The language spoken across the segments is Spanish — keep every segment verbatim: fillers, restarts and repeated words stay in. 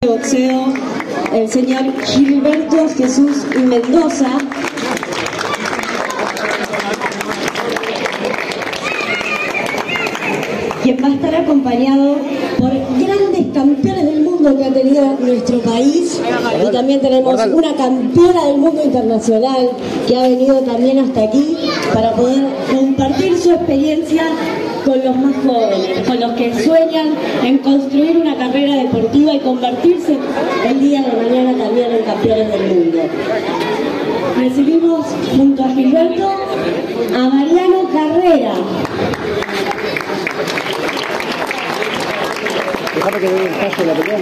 boxeo, el señor Gilberto Jesús Mendoza, quien va a estar acompañado por grandes campeones del mundo que ha tenido nuestro país, y también tenemos una campeona del mundo internacional que ha venido también hasta aquí para poder compartir su experiencia con los más jóvenes, con los que sueñan en construir una carrera deportiva y convertirse el día de mañana también en campeones del mundo. Recibimos junto a Gilberto a Mariano Carrera. Déjame que dé el fallo de la pelea.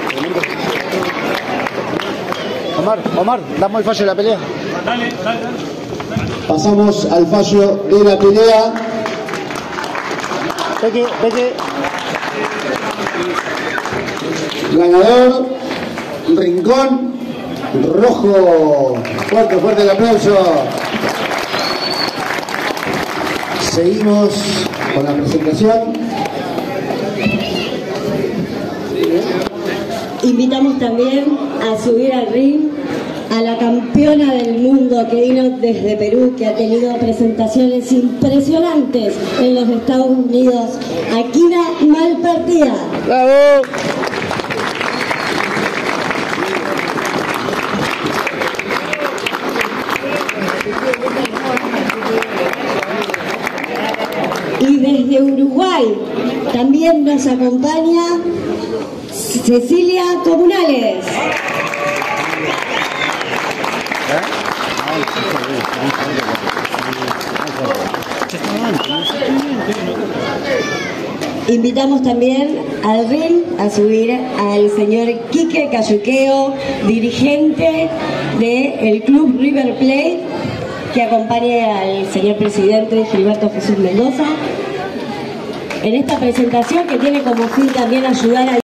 Omar, Omar, damos el fallo de la pelea. Dale, dale, dale. Pasamos al fallo de la pelea. Peque, Peque. Ganador, Rincón Rojo. Fuerte, fuerte el aplauso. Seguimos con la presentación. Invitamos también a subir al ring a la campeona del mundo que vino desde Perú, que ha tenido presentaciones impresionantes en los Estados Unidos, Akira Malpartida. ¡Bravo! Y desde Uruguay también nos acompaña Cecilia Comunales. Invitamos también al ring a subir al señor Quique Cayuqueo, dirigente del Club River Plate, que acompañe al señor presidente Gilberto Jesús Mendoza en esta presentación que tiene como fin también ayudar a